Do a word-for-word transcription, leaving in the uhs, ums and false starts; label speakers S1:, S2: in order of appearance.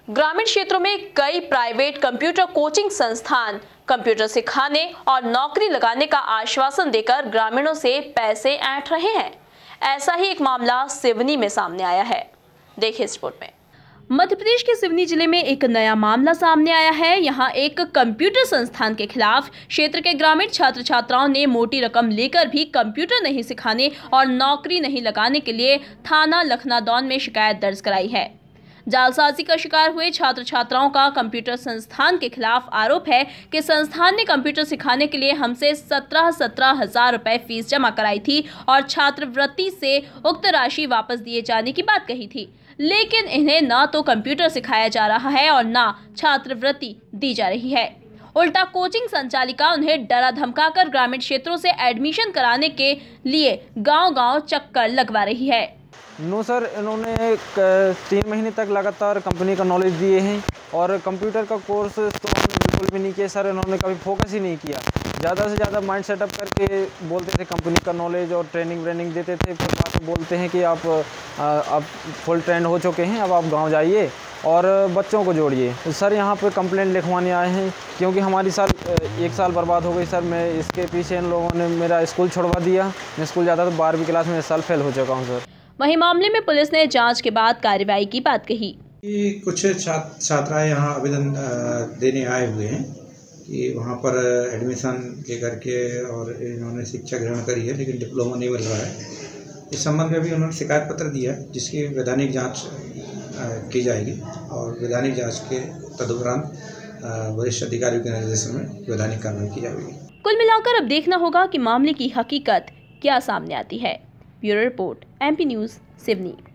S1: ग्रामीण क्षेत्रों में कई प्राइवेट कंप्यूटर कोचिंग संस्थान कंप्यूटर सिखाने और नौकरी लगाने का आश्वासन देकर ग्रामीणों से पैसे ऐंठ रहे हैं। ऐसा ही एक मामला सिवनी में सामने आया है। देखिए इस रिपोर्ट में। मध्य प्रदेश के सिवनी जिले में एक नया मामला सामने आया है। यहाँ एक कंप्यूटर संस्थान के खिलाफ क्षेत्र के ग्रामीण छात्र छात्राओं ने मोटी रकम लेकर भी कंप्यूटर नहीं सिखाने और नौकरी नहीं लगाने के लिए थाना लखनादौन में शिकायत दर्ज कराई है। जालसाजी का शिकार हुए छात्र छात्राओं का कंप्यूटर संस्थान के खिलाफ आरोप है कि संस्थान ने कंप्यूटर सिखाने के लिए हमसे सत्रह सत्रह हजार रुपए फीस जमा कराई थी और छात्रवृत्ति से उक्त राशि वापस दिए जाने की बात कही थी, लेकिन इन्हें न तो कंप्यूटर सिखाया जा रहा है और न छात्रवृत्ति दी जा रही है। उल्टा कोचिंग संचालिका उन्हें डरा धमकाकर ग्रामीण क्षेत्रों से एडमिशन कराने के लिए गांव-गांव चक्कर लगवा रही है।
S2: नो सर, इन्होंने तीन महीने तक लगातार कंपनी का नॉलेज दिए हैं और कंप्यूटर का कोर्स तो हमने बिल्कुल भी नहीं किया सर। इन्होंने कभी फोकस ही नहीं किया। ज़्यादा से ज़्यादा माइंड सेटअप करके बोलते थे कंपनी का नॉलेज और ट्रेनिंग व्रेनिंग देते थे। फिर बाद में बोलते हैं कि आप आप फुल ट्रेंड हो चुके हैं, अब आप गांव जाइए और बच्चों को जोड़िए। तो सर यहाँ पे कंप्लेंट लिखवाने आए हैं क्योंकि हमारी साल एक साल बर्बाद हो गई सर। मैं इसके पीछे इन लोगों ने मेरा स्कूल छुड़वा दिया। मैं स्कूल जाता तो बारहवीं क्लास में इस साल फेल हो चुका हूँ सर।
S1: वहीं मामले में पुलिस ने जांच के बाद कार्रवाई की बात कही।
S3: कुछ छात्र छात्राएं यहाँ आवेदन देने आए हुए हैं कि वहाँ पर एडमिशन के करके और इन्होंने शिक्षा ग्रहण करी है लेकिन डिप्लोमा नहीं मिल रहा है। इस संबंध में भी उन्होंने शिकायत पत्र दिया है जिसकी वैधानिक जांच की जाएगी और वैधानिक जांच के तदुपरांत वरिष्ठ अधिकारियों के निर्देशन में वैधानिक कार्रवाई की जाएगी।
S1: कुल मिलाकर अब देखना होगा कि मामले की हकीकत क्या सामने आती है। Bureau report, MP news, Seoni.